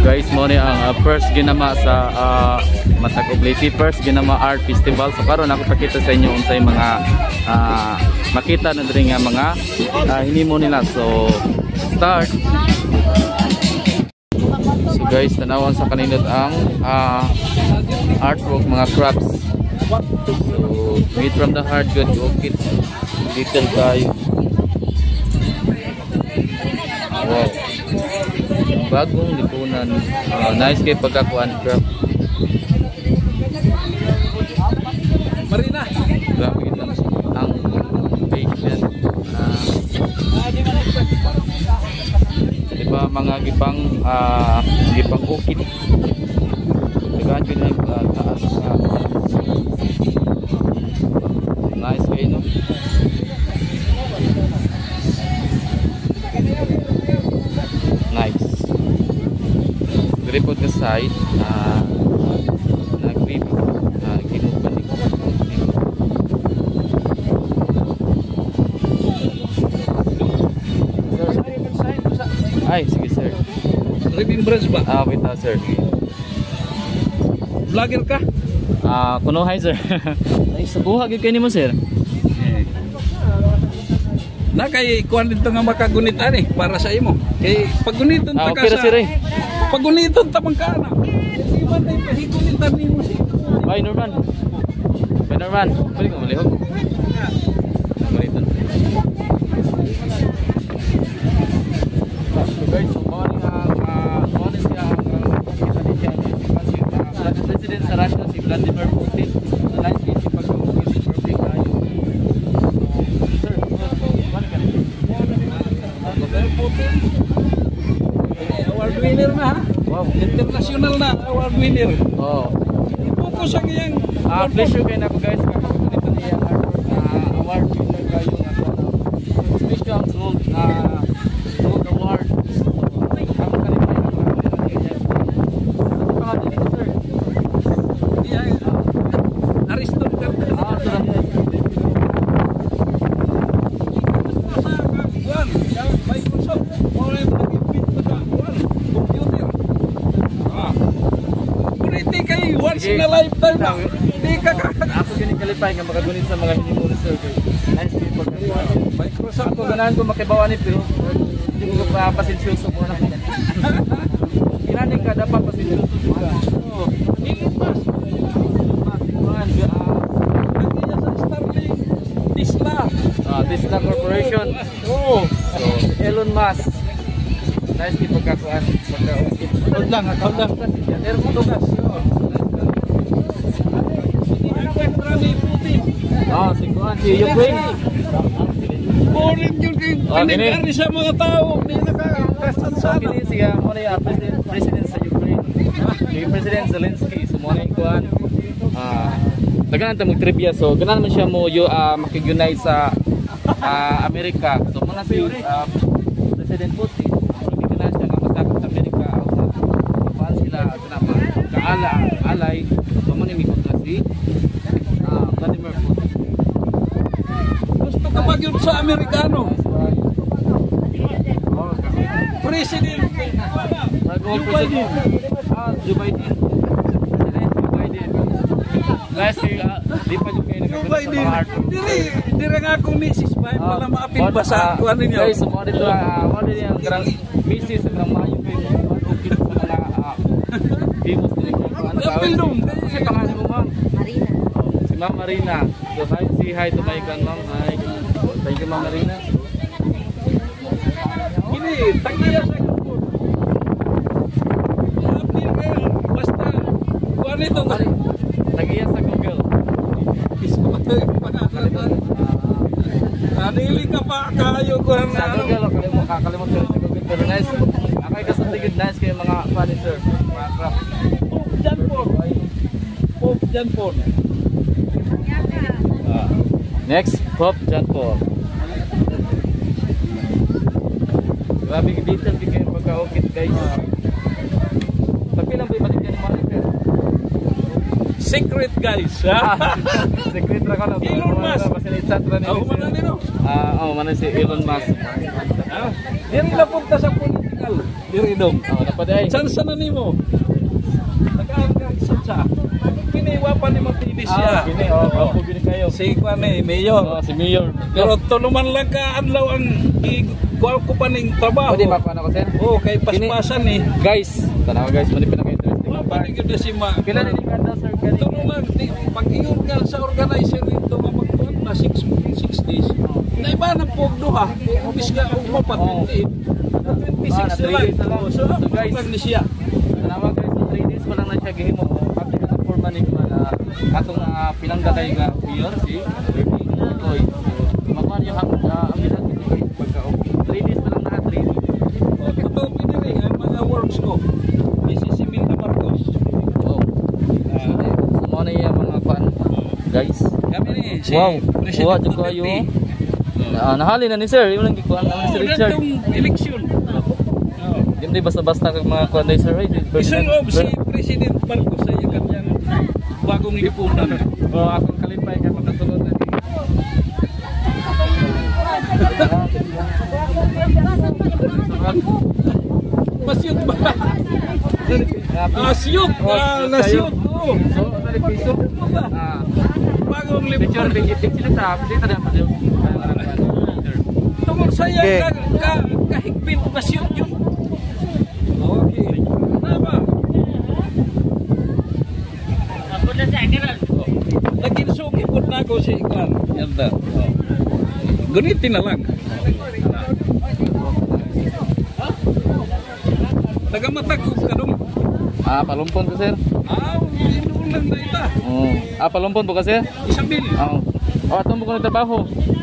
guys, mo ni ang first ginama sa Matag Obliti, first ginama art festival. So karon ako pakita sa inyo unsay mga makita na diri nga mga hinimo nila. So start. So guys, tanawan sa kanindot ang artwork, mga crafts. So made from the heart, good orchid, detail kayo. Wow, bagong lipunan. Nice kay pagkakuan craft. Marina, grabe na ang patient. Diba mga gipang ukit. Tigaan ko na yung taas. Nice kayo, no? Nice. Gripod ka side nag-grip ginuban ni ay sige sir. Ribbon branch ba? Wait sir. Vlogger ka? Kuno hi sir. Ay sa buha gid kay nimo sir. Na kay kuan dito nga makagunitan para sa imo. Kay paguniton ta ka okay sa. Sir, paguniton ta man ka na. Iban tay pahigunitan nimo si. Bye Norman. Bye Norman. Pwede ka malihog. Guniton. So guys, so morning morning siya ang President sa Russia si Vladimir Putin. So nice si pag-uukit si perfect kayo. Award winner na ha? Wow, international na award winner. oh. Focus sa giyang Pleasure kayo na ko guys. Dito niya award winner kayo nga special gold gold award. Ako kanina sir. Ariston ka. Microsoft. Once in a lifetime na. Hindi ka ako ginikalipay nga makagunit sa mga hinimo ni sir. Nice people. Microsoft Ako ganahan ko makibawan ni pero hindi ko pa pasensyoso mo na. Kinani ka dapat pasensyoso ka. oh, Elon Musk. Nandiyan sa Starlink. Tesla. Tesla Corporation. Oo. So, Elon Musk. Nice people kakuan. Account lang. Airport tugas. Si Kuan, si Ukraine. Boring yun kay pinagkari sa mga tao. Hindi nakakasansana. Kini siya mo na president sa Ukraine. Si President Zelensky. So mo na Kuan. Daghan ta mag trivia. So ganahan man siya mo makigunay sa Amerika. So mo na si President Putin. Ganahan siya nga masakop sa Amerika. Paano sila alay. So mo ni mikot na si Vladimir Putin. Gusto ka mag-yun sa Amerikano. President Joe Biden. Joe Biden. President Joe Biden. Last year, di pa yung kayo nagkagulat sa mga art. Diri nga akong misis ba? Pala maapil basa. Kuha ninyo. Guys, mo dito ang grang misis, ang grang maayo kayo. Matukit sa mga famous nito. Apil dong. Kasi pangalan mo ma'am? Marina. Si Ma'am Marina. So say hi to my grand ma'am. Hi. Thank you Ma'am Marina. Ini, tagiya sa kapon. Apil kayo. Basta. Kuha nito. Tagiya sa Google. Nadili ka pa kayo ko ang Sa Google, kakalimot ko rin sa Google. Pero nice. Akay kasuntigid nice kayo mga furniture. Mga craft. Pope John Paul. Next, Pope John Paul. Grabe yung detail di kayo pagka-okit guys. Pagkilang ba yung maligyan ng monitor? Secret guys. Secret ra ka na. Elon Musk. Mana si Elon Musk. Yan na punta sa politika. historical diri dong. Oh, dapat ay. San na nimo? Nag-aangkag sa. Kiniwa pa ni Martinez siya. Gini, oh, gwapo gini kayo. Si Kwan Mayor. Oh, si Mayor. Pero tuluman lang ka adlaw ang igual ko pa ning trabaho. Pwede makuha na ko, sir? Oh, kay paspasan ni. Guys, tanaw guys, mani pinaka-interesting. Wala pa ning gyud si Ma. Pila na ni kada, sir? Tuluman pag-ingon ka sa organizer nito nga magkuhan na 6 days. Na iba na po duha. Ubis ka umapat 26 na lang. So, guys, lang ni siya. Tanawa guys, 3 days pa lang na siya gihimo. Pati na forma ni atong pinanggatay nga mayor si Bernie Toy. Makuha niyo ang amilan dito guys pagka 3 days pa lang na 3 days. Totoo pinili ang mga works ko. Mrs. Imelda Marcos. Oh. So mo na yung mga kuan guys. Kami ni si Wow. President Wow, jud kayo. Nahali na ni sir, yung lang gikuan naman si Richard. Itong eleksyon. Hindi basta-basta kag mga kuan day sir, right? Isulog si President Marcos sa iyo kanyang bagong lipunan. Oh, akong kalipay kay makasulod na. Masyot ba? Asyot! Nasyot! Oo! So, ano piso? Bagong Picture, lipunan. picture ta, dito na pa. Tungkol sa'yo kahigpit masyot yun. Okay. Tama. Naging sukipot na ako si Iklan. Yanda. Gunitin na lang. Nagamatagog ka dong. Palumpon ko sir. Inuulan na ita. Oh. Palumpon po ka sir? Isabel. Oo. Atong mo ko nagtrabaho.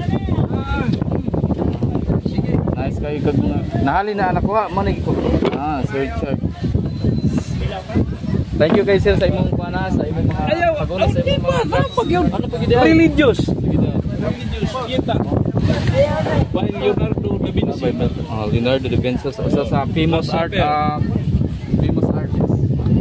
Sige. Nice kayo kag nahali na anak ko mo ni ko. Sir Richard. Thank you guys sir sa imong kuana, sa imong mga Ayaw, paguna sa imong mga pag yun. ano pag ide? Religious. Religious. Kita. By Leonardo da Vinci. Leonardo da Vinci sa famous art famous artist.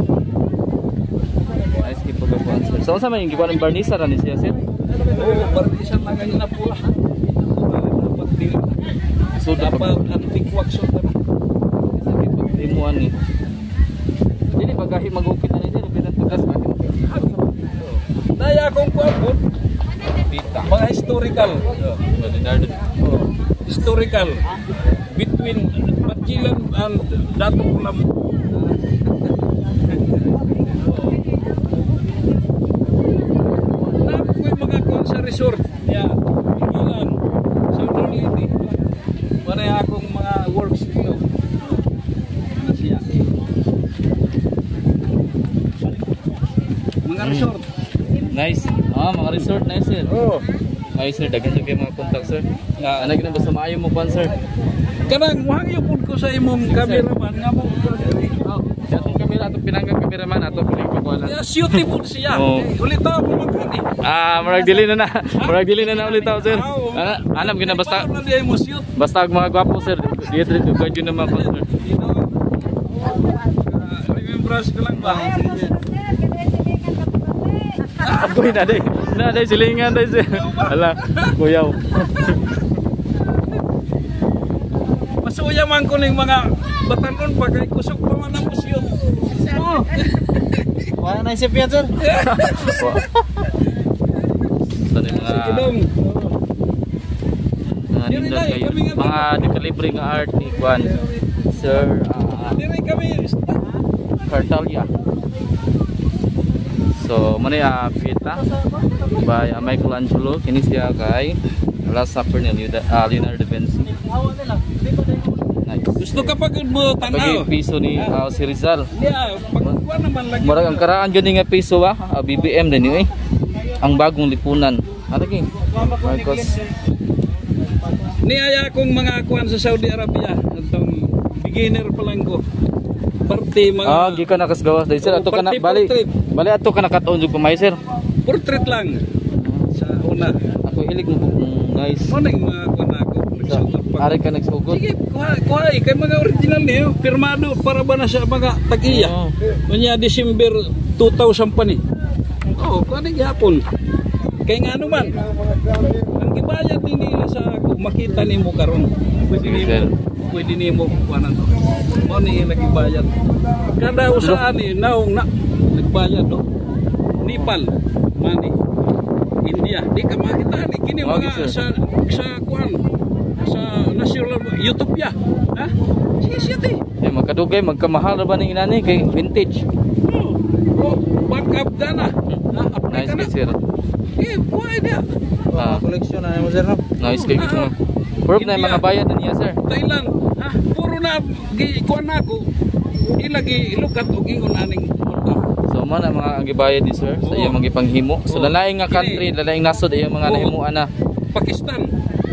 Nice keep pag kuan sir. So sa may gikuan ng barnisa ra ni siya sir. Oh, partisan na ganyan na pula. Pagdili. So Dapat antik workshop na. Timuan ni. Dili bagahi magupit na ni sir, pinat tugas ba? Naya akong kuapot. Mga historical. Leonardo. Historical. Between Magellan and Dato Pulam. Napoy mga kuwan sa resort. Ya, Magellan. Southern Leyte. Para akong mga works dito. Siya. Mga resort. Nice. Mga resort nice sir. Oh. Ay sir, daghan jud kay mga contact sir. Ana gina basta maayo mo pan sir. Kanang muhang pud ko sa imong cameraman nga mo. Sa atong kamera, atong pinanggang kameraman ato pili ko wala. Ya beautiful siya. Oh. Ulit ako magkani. Murag dili na. Murag dili na ulit taw sir. Alam gina basta Paano di ay mo shoot? basta ang mga gwapo sir. Diya diri ko gadyo na mga sir. Remembrance ko lang ba? Agoy na day. Na day silingan day sir. Ala, kuyaw. Masuya man ko ning mga batanon pag kay kusog pa man ang musyon. Oh. Wala na isip yan, sir. Tani mga Kidong. nindot kayo. Mga dekalibre nga art ni Juan. Sir Dire kami. Cartalia. So, muna pita by Michelangelo. Kini siya kay Last Supper ni Leonardo da Vinci. Nice. Gusto ka pag mo tanaw. Pagi piso ni si Rizal. Yeah, pagkuha naman lagi. Murag ang karaan jud nga piso BBM din ang bagong lipunan. Ano kay? Marcos. Niaya akong mga kuan sa Saudi Arabia. Itong beginner pa lang ko. Parte mga Gikan na kasgawas dai sir ato ka na bali. Bali ato ka nakataon jud kumay sir. portrait lang sa una. Ako hilig mo guys. Mo ning mga kuan ako. Ari ka nagsugod. Sige, kuha kay mga original niyo, pirmado para ba na sa mga tag-iya. Unya December 2000 pa ni. Oh, kuha ni gihapon. Kay nga ano man. Ang gibayad din nila sa ako makita nimo karon. Pwede nimo kuanan to. Mo ni nagbayad. Kada usahan ni naong na nagbayad no. Nepal, money. India, di ka makita ni kini Okay, mga sir. sa kuan sa national Utopia. Ha? Siya ti. Magkadugay, magkamahal ba ng inani kay vintage. Oh, back up dana. Nice kay sir. Buhay dia. Koleksyon na mo sir no. Nice kay mo. Proof na yung mga bayad na niya sir. Thailand, ha? Puro na kuan ako. Ilagi ilukat og ingon aning motor. So man ang mga gibayad ni sir sa iyang mga panghimo. So lalaing nga country, lalaing nasod iyang mga nahimuan na. Pakistan.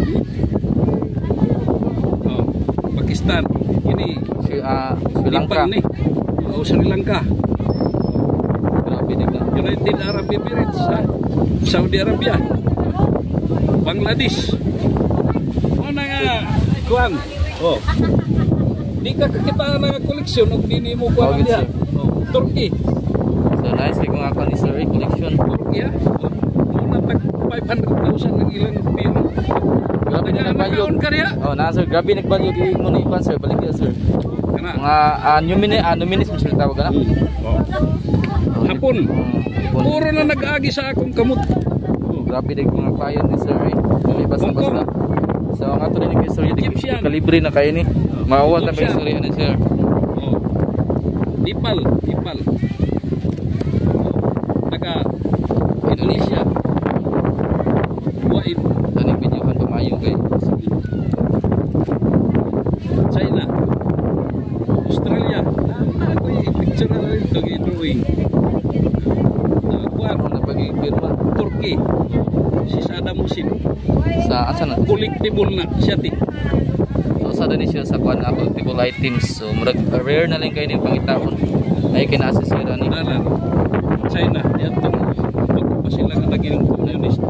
Oh, Pakistan. Ini Sri Lanka. Nepal ni. Oh, Sri Lanka. Grabe digla. United Arab Emirates, ha? Saudi Arabia. Bangladesh. Ano nga kuan? Oh. Di ka kita na koleksyon og dini mo Oh, kuan good, dia. sir. Oh, Turkey. So nice kay kung ako ni sir collection. Turkey, ha? Oh, na tag 500,000 ng ilang pino. Grabe na nagbalyo. Nakaon ka niya? Oh, na sir, grabe nagbalyo gi mo ni kwan sir, balik ya sir. Kana. Mga numinis mo sir tawag na. Oh. Hapon. Hapon. Puro na nag-agi sa akong kamot. Grabe din mga payon ni sir eh. Dili basta-basta. So ang ato rin kay sir, Egyptian. kalibre na kayo ni. Maawat na kayo sir ni sir. Oh. Nepal. Naga Indonesia. Buhain. Ano video kan tumayo kay. China. Australia. Ako yung picture na rin ito drawing. Kuan. Ano pagi firma Turkey. Si Saddam Hussein. sa asa na? Collectible na siya ti. So sa dani siya sa kwan na collectible items. So murag rare na lang kayo ni pangitahon. Ay kinasa sir ani. Nanan. China. Yan to. Pagpa sila nga naging communist.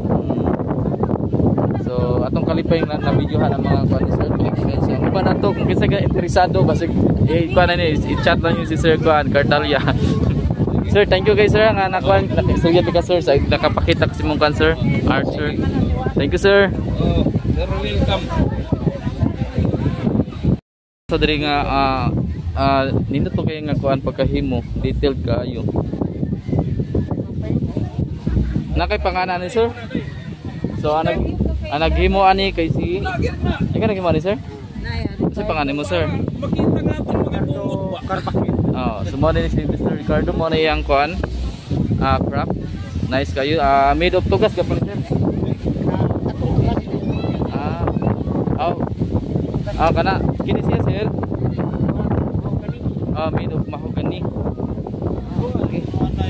So atong kalipay na videohan ang mga kwan ni sir collection. So ano ba nato kung kinsa ka interesado basig kwan na ni i-chat lang yung si Sir Kwan Cartalia. Sir, thank you kay sir nga nakuan nakisugya ka sir sa nakapakita kasi mong kwan sir art sir. Thank you sir. Oh, you're welcome. So diri nga nindot to kay nga kuan pagkahimo detailed kaayo. Nakay pangalan ni sir. So naghimo ani kay si Ika naghimo ni sir? Kasi pangalan mo sir. Makita nga ito mga bungot ba? Karpakit. Oh, so mo ni si Mr. Ricardo mo na yang kuan craft. Nice kayo. Made of tugas ka pala sir. Kana kini siya sir. Made of mahogany. Okay.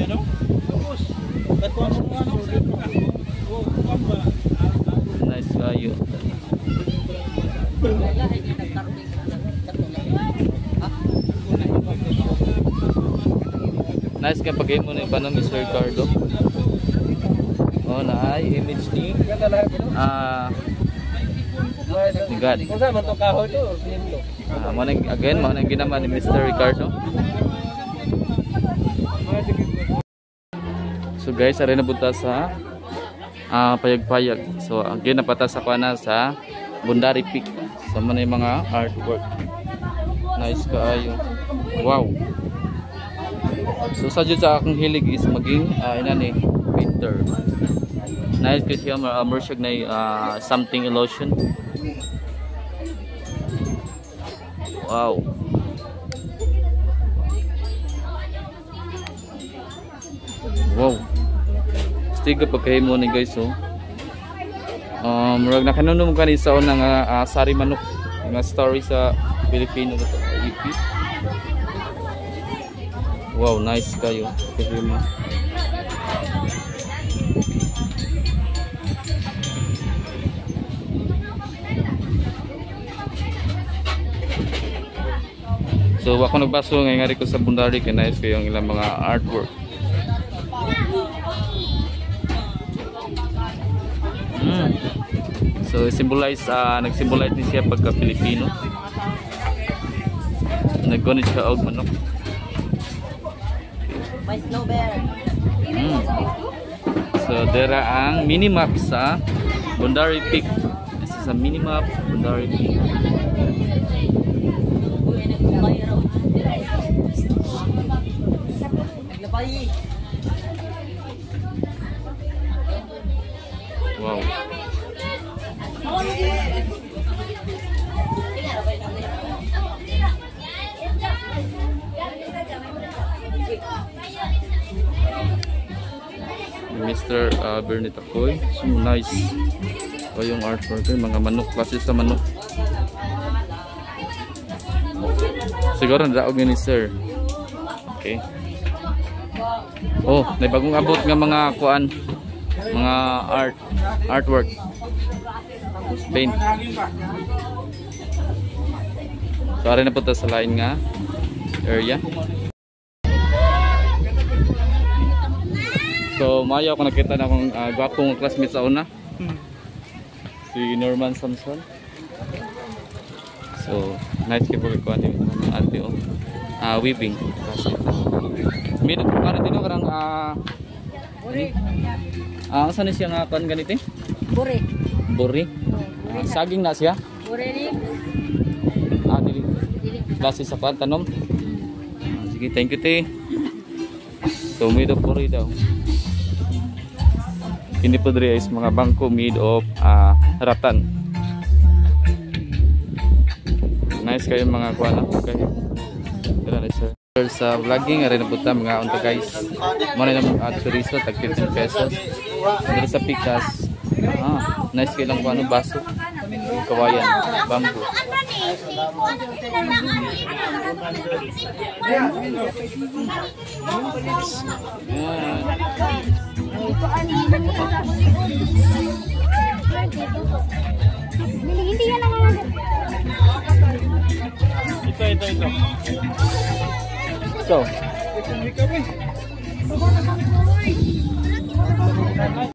Nice kayo. Nice ka pag mo ni paano Mr. Ricardo. Oh, naay image ni God. Kung saan man to kahoy to? Again, mo nang ginawa ni Mr. Ricardo. So guys, ari na punta sa payag-payag. So again napata sa kuana sa Bundari Peak. So mo na yung mga artwork. Nice kaayo. Wow. So sa jud sa akong hilig is maging inani painter. Nice kasi yung mershag na something illusion. Wow. Wow. Stiga pagkahimo ni guys oh. Murag nakanunom ka ni sa unang sari manok nga story sa Pilipino na to. Wow, nice kayo. Pagkahimo. So ako nagbaso ngayon nga ko sa Bundari kay nice kayo ang ilang mga artwork. So symbolize nag-symbolize ni siya pagka Pilipino. Naggunit siya og manok. So dera ang minimap sa Bundari Peak. This is a minimap Bundari Peak. Wow. Mr. Bernie Takoy. So nice. O yung artwork, mga manok, klase sa manok. Siguro nadaog ni sir. Okay. Oh, may bagong abot nga mga kuan, mga artwork. Paint. So ari na punta sa lain nga area. So mayo ako nakita na akong gwapong classmate sa una. Si Norman Samson. So nice kay pag kuan yung ate o weaving. Minute para dito karang saan na siya nga kuan ganito? Buri. Buri. Saging na siya. Buri rin. Dili. Klase sa kuan tanom. Sige, thank you te. So made of buri daw. Ini po diri is mga bangko made of ratan. Nice kayo mga kuan kayo. Dira na sir. Sa vlogging ari na punta mga unta guys. Mo na namang chorizo tag 15 pesos. Diri sa pikas. Nice kayo lang kuan baso. Kawayan, bamboo. Hindi yan ang mga Ito.